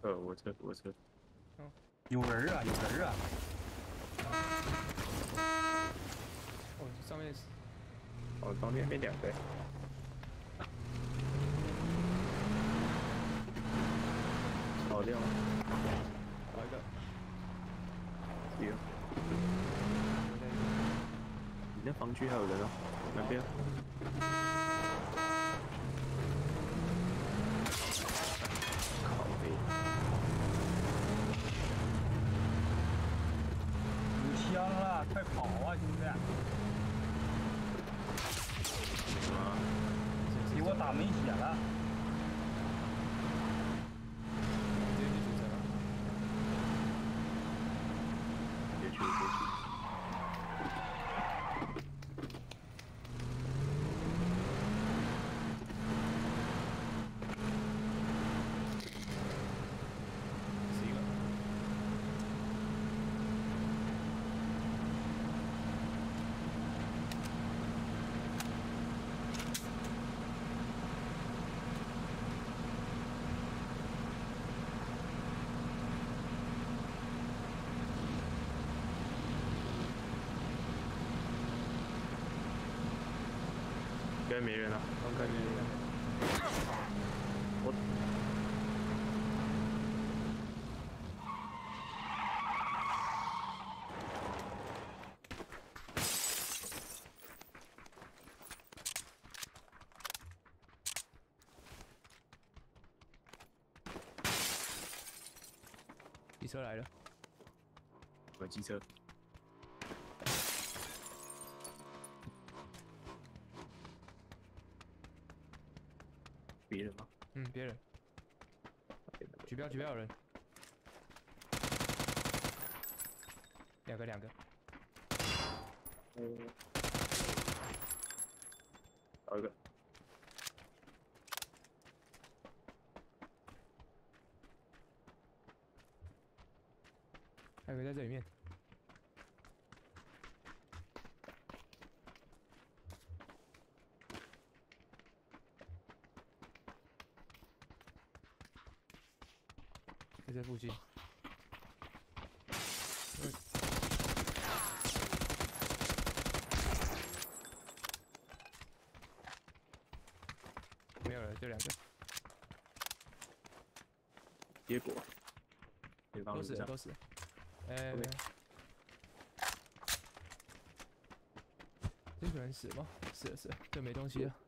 我车。 嗯， 有人啊，有人啊！ 哦，上面是哦，旁边两个。跑掉了， 找一个， 有。 我在你那房区还有人哦，那边。靠背。 有枪了，快跑啊，兄弟！ 啊！ 给我打没血了。 直接去主城了。 别去，别去。 死一个。 应该没人了，刚看见没人。我机车来了， 有机车。别人吗？ 嗯，别人，举标有人，两个， 找一个。 还有一个在这里面。在这附近。没有了，就两个。 结果，对方都是上都是。 OK 这个人死吗？是，这没东西了。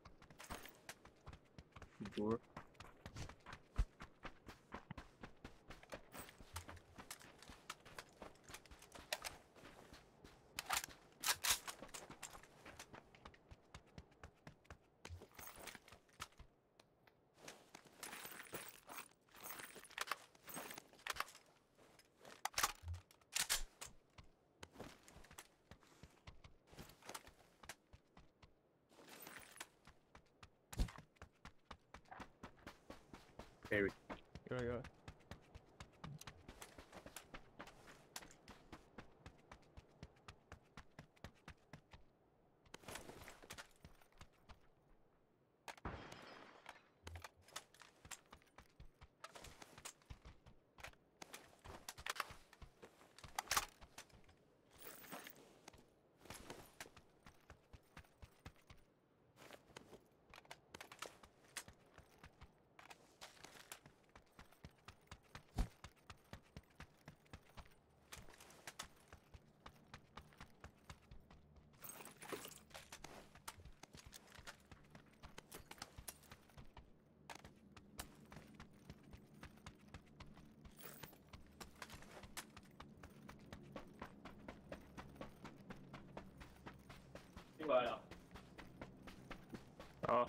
不是。Berry。 有了。 进来了。 好。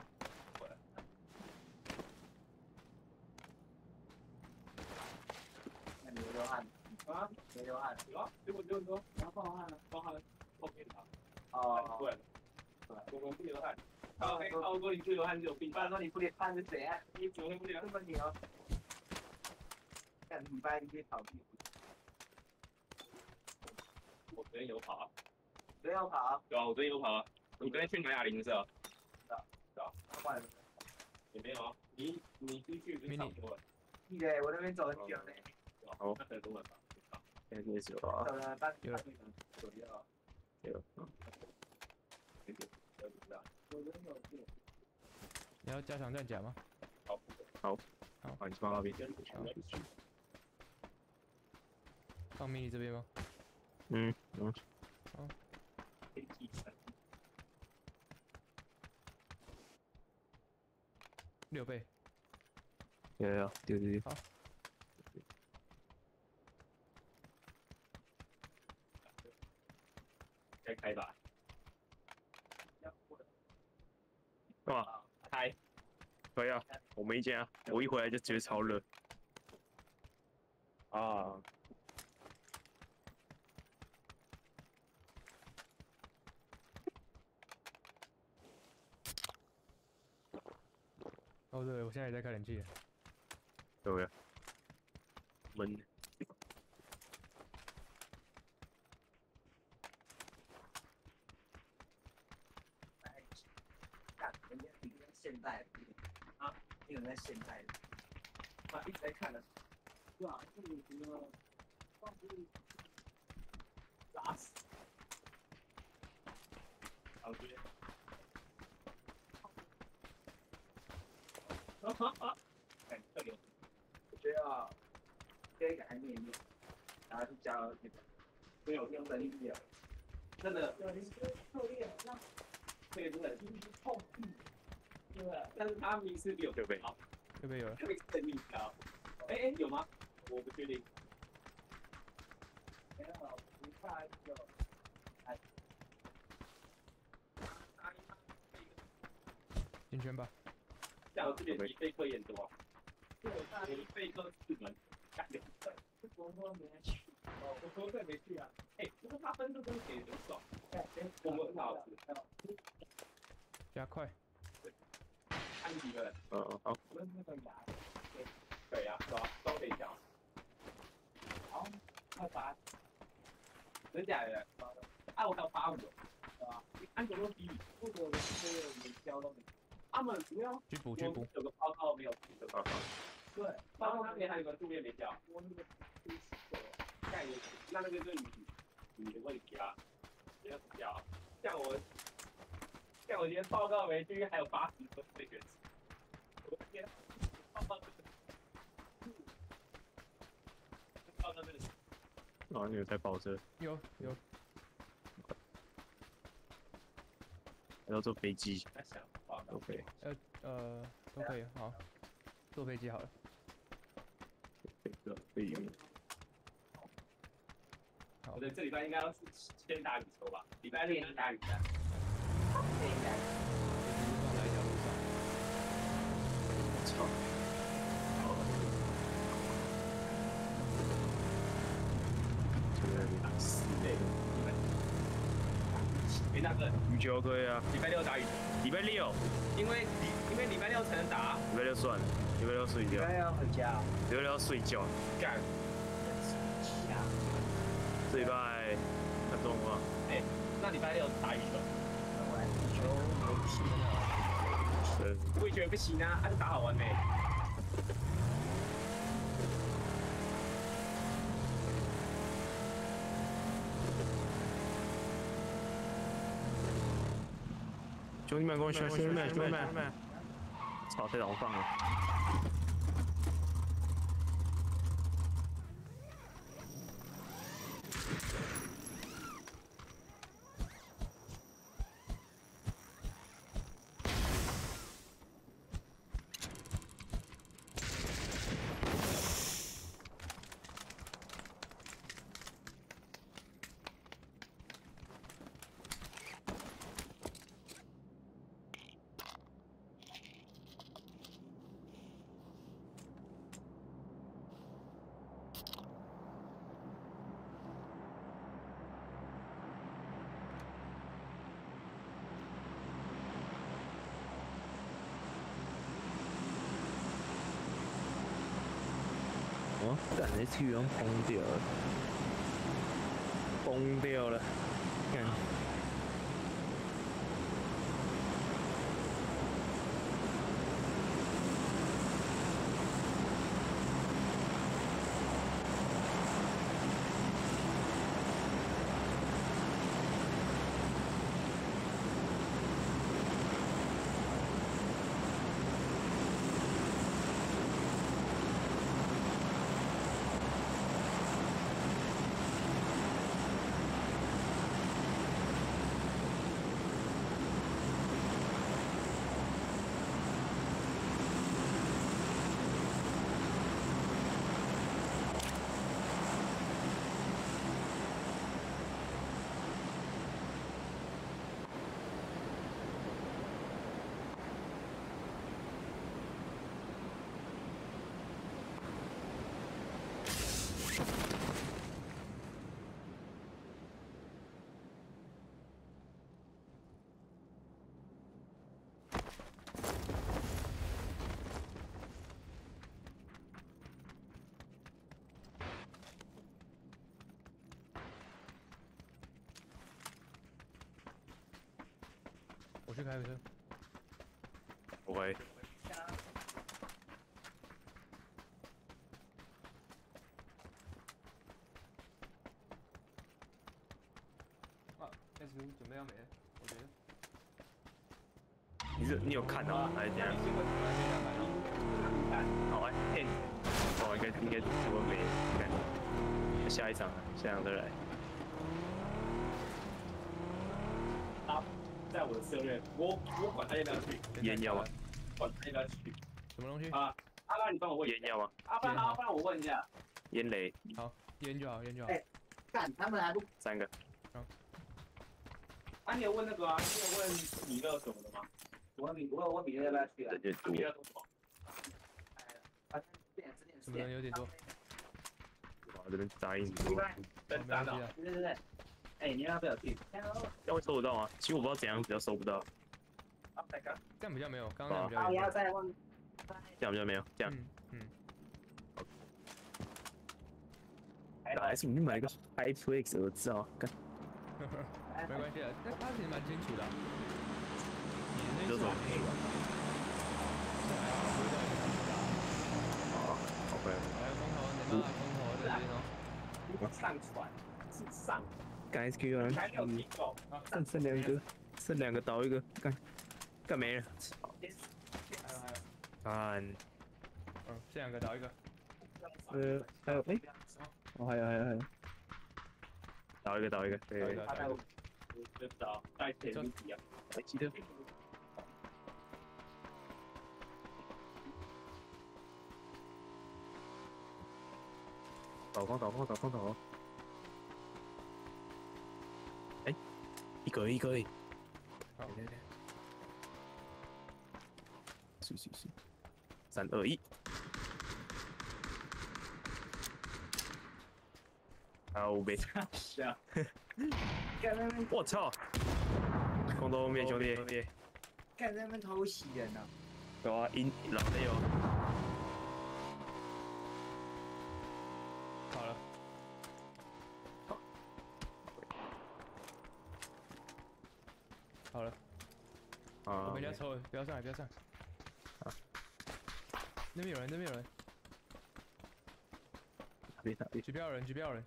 那你流汗啊？没流汗？有啊，结果然后暴汗了，暴汗后面他。哦，对，我们不流汗。澳洲你不流汗就有病。不然说你不流汗是谁啊？你昨天不流汗这么牛？干礼拜一去跑步。我昨天有跑啊。昨天有跑？对啊，我昨天有跑啊。你昨天去哪哑铃是啊？是啊。那换了也没有啊。你出去不是差不多了？ 地的，我那边走很久呢。 好， 那很多人吧。 现在开始了啊。 走了半有了左右。 有。 你要加强战甲吗？ 好，你放那边。 放迷你这边吗？ 嗯。 好。6倍。 有，对。 好。 再开吧。 干嘛？ 开。 可以啊，我没见啊，我一回来就觉得超热。啊。 哦对，我现在也在开冷气。 对啊。闷。 现代啊，你有在现代的，啊，一直在看的，对啊，这里什么，打死，好绝，哎，这里，我觉得可以给他念念，然后就加那个没有用的力量，真的，特烈，那这个真的就是痛地。对，但是他名次比我 6倍， 有没有？ 特别神秘高，有吗？我不确定。没有，不差一个。 进圈吧。 像我这边比备课也多，对，我备课4门，干2分。我说没去，我说对没去啊。不过他分数真的给的很爽，我们很好吃。 加快。 看几个人？ 好。 跟那个牙，对呀，都可以讲。好，28，真假的？啊，我还有85，对吧？安卓都比你，不过我这个没交都没。他们主要去补。 有个报告没有提的。对，报告那边还有个作业没交。我那个概念，那个就是你的问题啊，你要怎么交？像我今天报告没去，还有80分被卷。我的天，报告这个。 你有在跑车？ 有。 还要坐飞机？都可以。 都可以。好，坐飞机好了。 飞鱼。 我觉得这礼拜应该要先打羽球吧，礼拜6应该打羽战。 操！ 没那个羽球可以啊。 礼拜6打羽球。 礼拜6。 因为礼拜6才能打。 礼拜6算了，礼拜6睡觉。 礼拜要回家。 礼拜6要睡觉。 干。 这礼拜看动画。 那礼拜6打羽球。 羽球不行啊。 我也觉得不行啊，就打好玩呗。 兄弟们，跟我兄弟们！操，太难放了。干，H 鱼崩掉了，崩掉了，干。 去开个车。 不会。 啊 ，S 准备要没了，我觉得。 你有看到还是怎样？好哎，嘿，哦，应该我没看。下一场，下一场再来。 他在我的策略，我管他要不要去， 烟要吗？ 管他要不要去。 什么东西？ 啊，阿拉你帮我问。 烟要吗？ 不然我问一下。 烟雷好，烟就好，烟就好。 干，他们还不 3个。 你有问那个啊？你有问米勒什么的吗？我有问米勒要不要去啊？ 人就米多。 勒说什么？ 什么人有点多？ 哇，这边杂音多。 真的啊？对。哎，你要不要去？ 这样会收得到吗？其实我不知道怎样比较收不到。 这样比较没有，刚刚那样比较好， 严重。 要再问。 这样比较没有，这样。还是你买一个 HyperX 我知道，干。 没关系的，那他其实蛮清楚的。你这种。OK。 还有空投，你帮他空投这边哦。 如果上传是上， 干 SQ 啊， 还没有听够。 剩2个，剩2个倒一个，干没了。 还有，这2个倒一个。 还有还有，倒一个，对。 就找带铁路一样。 记得。导光。哎，一个。 好。 是。3、2、1。好，我没差。我操！空投后面兄弟， 干在那边偷袭人呢。 有啊，老的有。 好了。好了。我们家抽了，不要上来。 好。 那边有人。举标有人。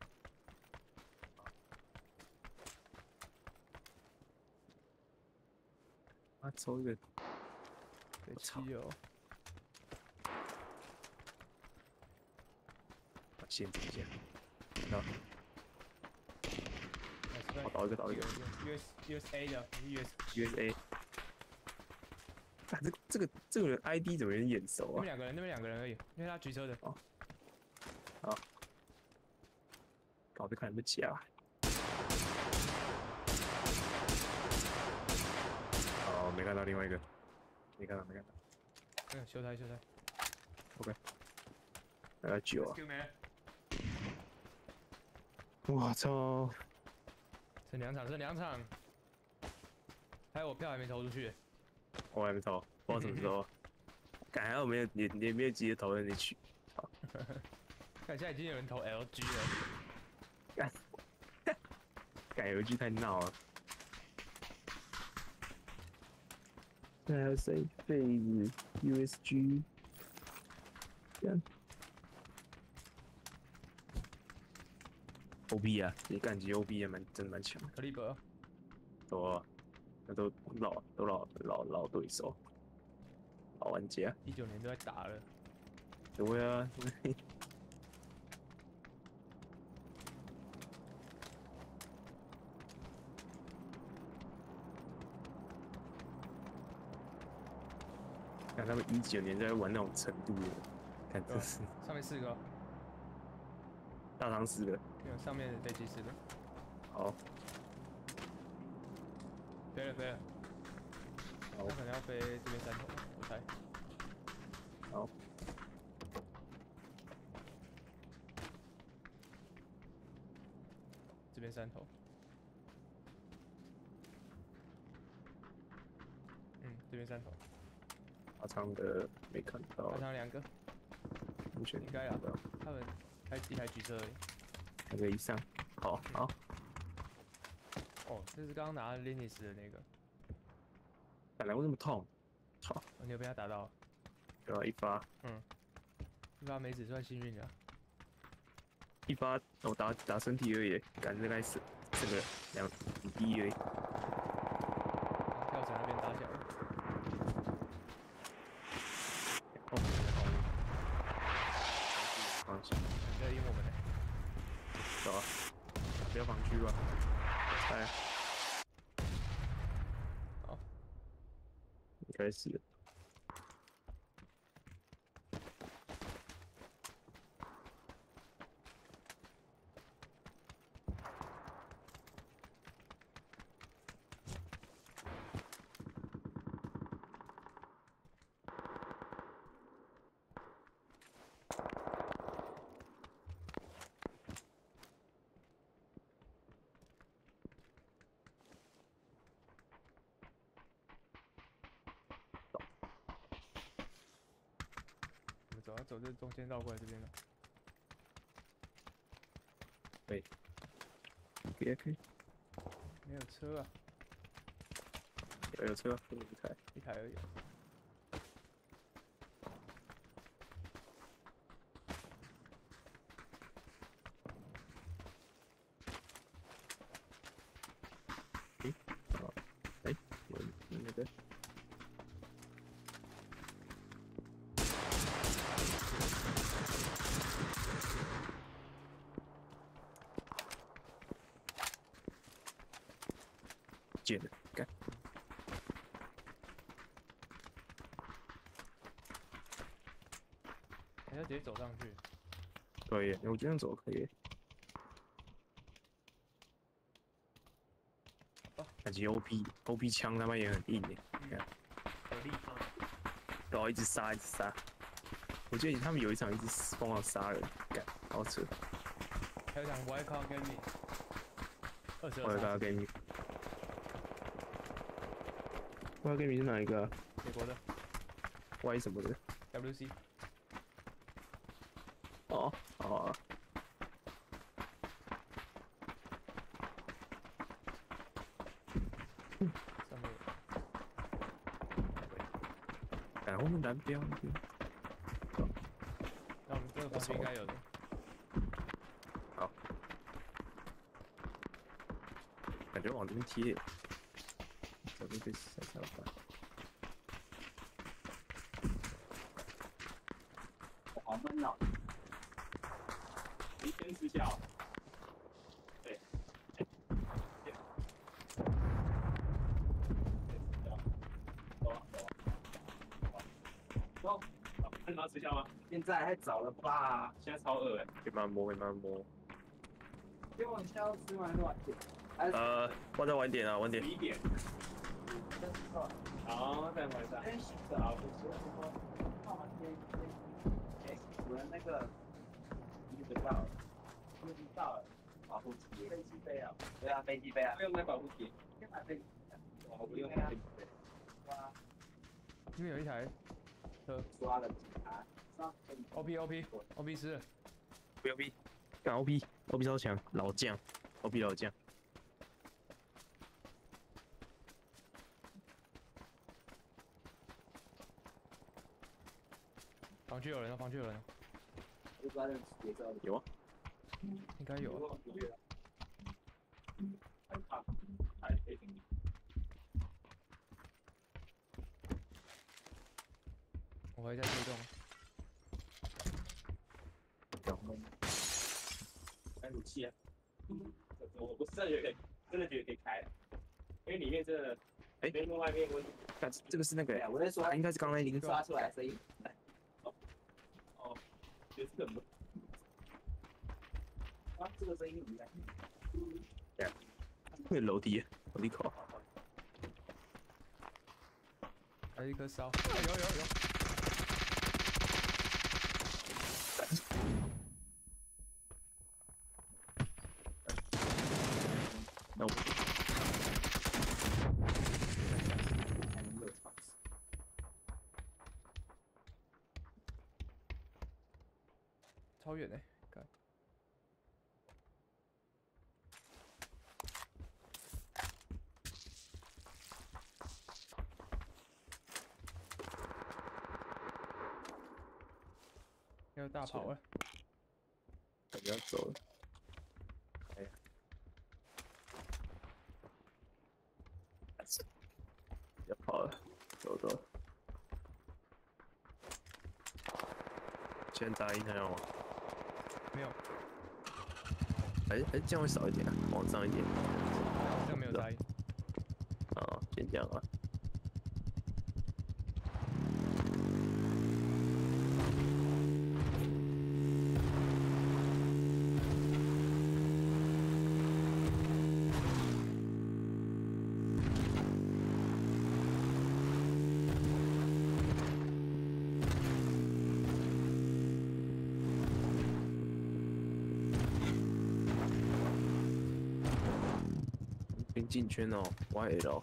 啊，抽一个。 我操！ 先停一下。好。我倒一个。 USA 的 USA。啊，这个人 ID 怎么有点眼熟啊？ 那边2个人而已，因为他举车的。 好。搞得看不起啊。哦，没看到另外一个。没看到。 修台。 OK。还有9啊。我操！ 剩2场。还有我票还没投出去。 我还没投，不知道什么时候。还好你没有急着投进去。 看现在已经有人投 LG 了。 改LG 太闹了。还有谁？FaZe USG。这样。OB 啊，这干级 OB 也真的蛮强。 可利伯。 那都老对手，老玩家。 19年都在打了。 对啊。看他们19年在玩那种程度的，看这是。 上面4个。 大堂4个。 没有，上面飞机4个。 好。 飞了。他可能要飞这边3头，我猜。 好。 这边3头。这边3头。 大仓的没看到。 大仓2个。 目前应该啊，他们开1台举车而已。 2个以上。好。 哦，这是刚刚拿 Linus 的那个。 本来为什么痛？操！ 哦你有被他打到？ 对吧？一发一发没子算幸运的、啊。 一发，我打身体而已，感觉该死，这个2滴而已。 跳伞那边打起来了。 哦，放心， 你在赢我们呢、 走啊！不要防区吧，猜。 好， 开始。 我们走啊，走这中间绕过来这边了。 可以，可以， 没有车啊， 有车，一台。 一台而已、啊。 有那个。贱的，干！ 还要直接走上去。 可以，我这样走可以。感觉 OP 枪他妈也很硬耶，你看， 有力吗？ 然后一直杀。我记得他们有一场一直疯狂杀人，干，好扯。 还有一场 Y Call Gaming， 我有 22 大家给你。我要给你是哪一个啊美国的 ？Y 什么的？ WC。 哦，好啊。 上面然后我们蓝标那边。 那我们这个房区应该有的。 好。感觉往这边贴。这边被闪下来。 好闷哦。 离天失效。对。走，看到失效吗？ 现在太早了吧？ 现在超饿哎。 可以慢慢摸，可以慢慢摸。 因为我下午吃完晚点。 我再晚点啊，晚点。 11点。好，再晚上。 真是的，我说看完主人那个已经到了，已经到了，保护机，飞机杯啊，对啊，飞机杯啊， 不用买保护体。 先买飞机杯， 我不用买飞机杯。 哇， 这边有一台车刷了几台，上 ，OP 失了。 不要 B，干 OP 超强，老将 ，OP 老将。 房区有人了，房区有人了。 我不知道认识别招有啊。 应该有啊。我还在推动。 开武器啊！我是真的觉得可以开，因为里面真的，跟外面温度。 但这个是那个， 我在说， 应该是刚才零刷出来的声音。 哦，也是很不。 啊，这个声音怎么样？ 那个楼梯口。 还有一颗烧，有。 那我。 超远哎，看。 要大跑了。 感觉要走了。哎呀，要跑了，走走。先打一下吗？ 没有， 还是这样会少一点啊，往上一点。 好像没有杂音。 啊，先这样啊。边进圈哦，YL。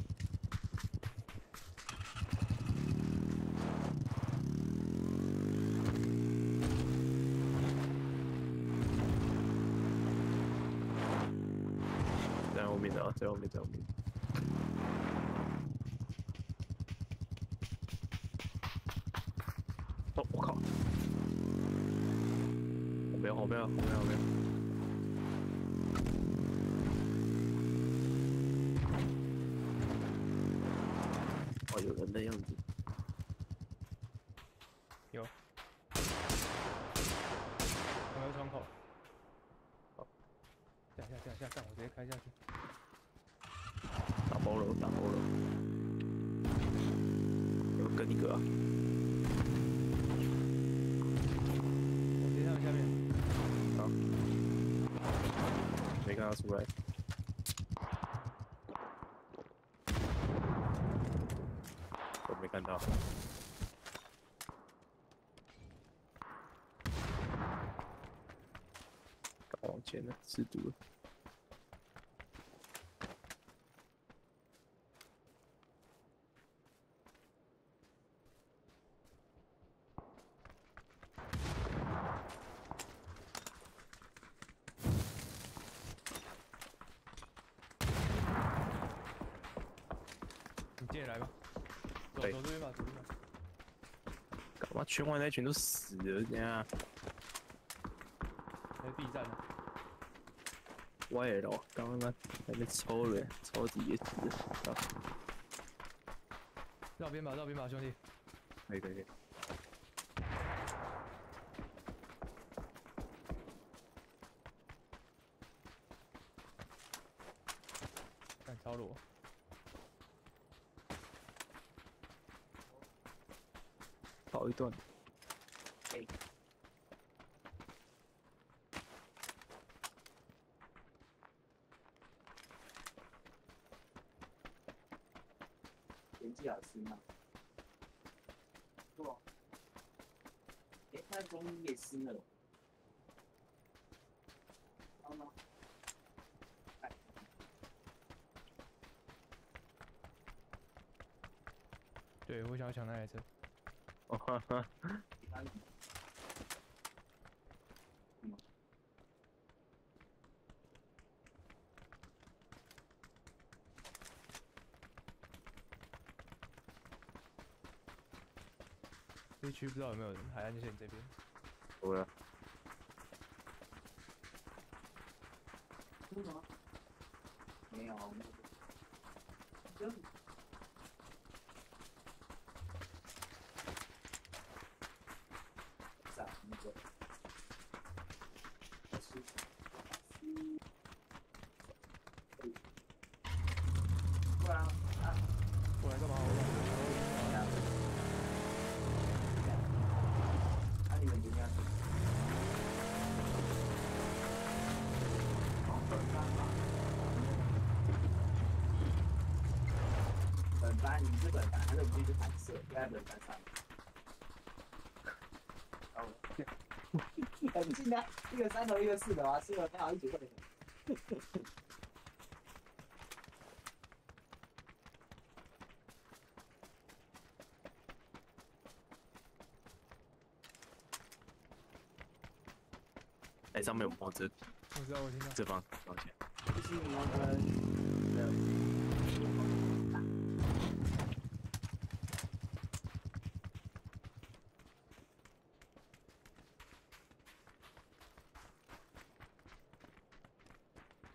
在后面的啊，在后面，在后面。哦，我靠！后面，后面，后面，后面。哦，有人的样子。 有。我有窗口。 好。 下，干！我直接开下去。 打包了，打包了。有跟一个啊。 我直接上下面。 好。没看他出来。我没看到。往前了，吃毒了。 你进来吧。走对这边吧，走这边吧。 干嘛？圈外那群都死了，这样。 在 B 站呢。 YL，刚刚那还没抽了，超级野鸡的。 绕边吧，兄弟。 可以。 干超裸。 跑一段。 田忌老师吗？错。哎，那中医也湿了。好吗？ 对，我想要抢那台车。 哦哈哈。 这区不知道有没有人，海岸线这边。 有了。 为什么？没有，没有。那个。不然啊， 过来干嘛？ 你们怎么样？本班你是本班，他的武器是反射，就在本班上。很近啊，一个3楼，一个4楼啊，4楼刚好一起过来。 哎，上面有帽子。 我知道，我听到。 这方，抱歉。 就是你们的。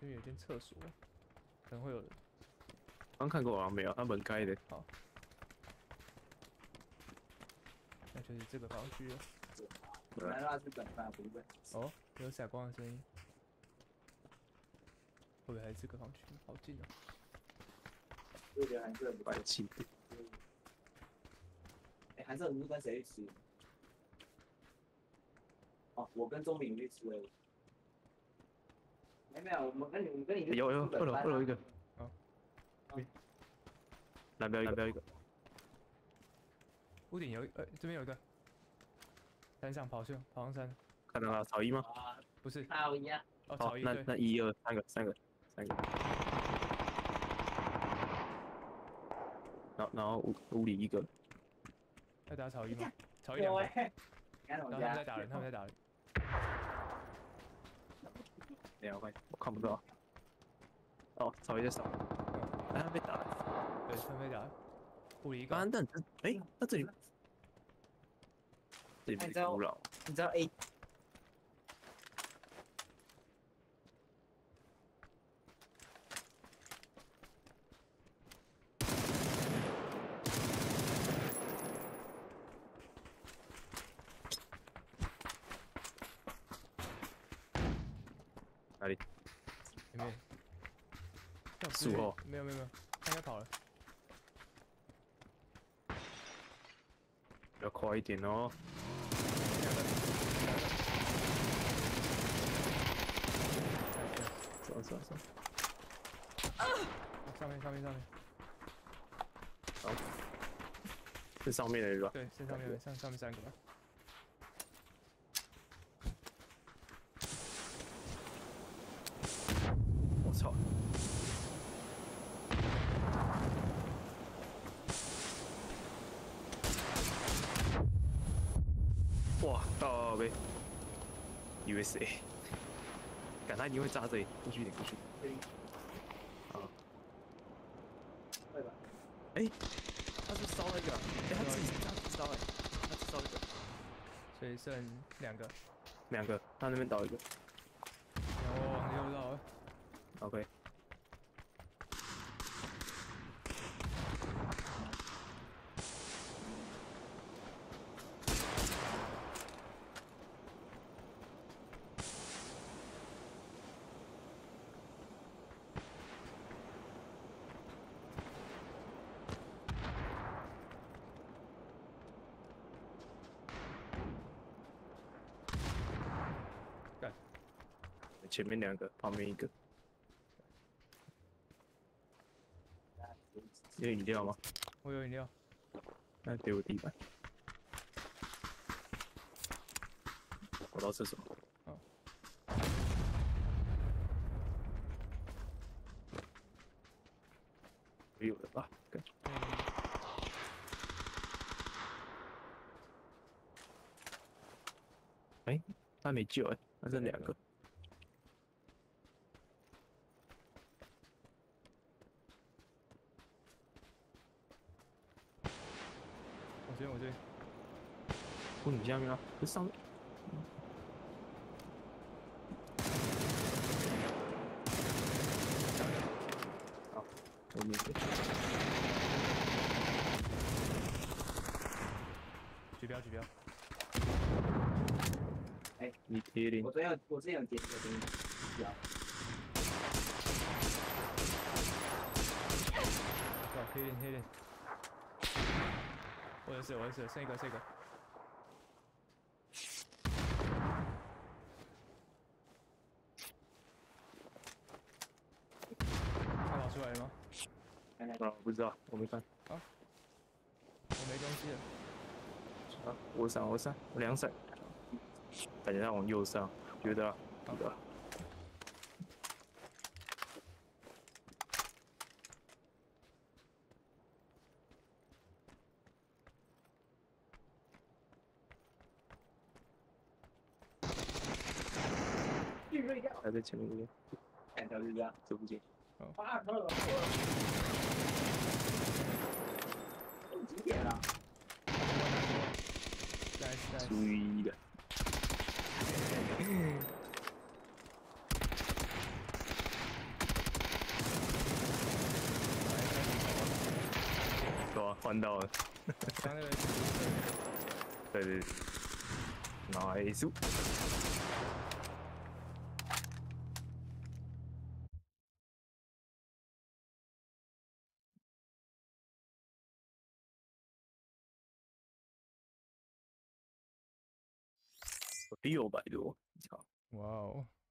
这边有间厕所，可能会有人。 刚看过好像没有，他门开的。 好，那就是这个房区了。 本来那是本饭，不是。 哦，有闪光的声音。会不会还是这个房区？好近哦。 我觉得韩式很白气。 哎，韩式你是跟谁去吃？哦，我跟钟明去吃而已。没有，我们跟你有二楼一个。 好。 南边一个。 屋顶有这边有一个。山上跑上山。 看到他草衣吗？ 不是。 草衣啊。 哦，草衣那对。 那1、2、3个。然后屋里一个。 要打草衣吗？草衣2个。然后他们在打人， 没有，我看不到。哦，草衣在扫。他被打。 对，他们被打。屋里一个。 那这里没古老。 你知道 A？ 哪里？ 里面。 树后。 没有，他应该跑了。 要快一点哦。走。 上面。 好。是上面的一个。 对，是上面3个吧。 我操！哇，到呗 ，USA， 赶他一定会炸这里，过去一点。啊。 会吧？ 哎，他是烧了一个，他自己烧他只烧一个， 所以剩2个， 他那边倒一个。 然后往右绕了。 OK。前面2个，旁边1个。有饮料吗？ 我有饮料。 那给我地板。我到厕所。 好。 没有了吧？哎，他没救哎，那剩2个。 我这边。 你下面啊？不是上面。好，我们。 举标。 哎， 你贴零。 我之前有点这个东西。 黑脸。我也是，剩一个。他跑出来了吗？ 不知道，我没看。 好，我没东西了。 啊，我闪，我2闪。感觉他往右上，觉得。好的。还在前面这边， 看条日啊， 这附近。 几点了？ 注意的。 玩到了， 刚那个对对对，nice。600多，操！ 哇哦。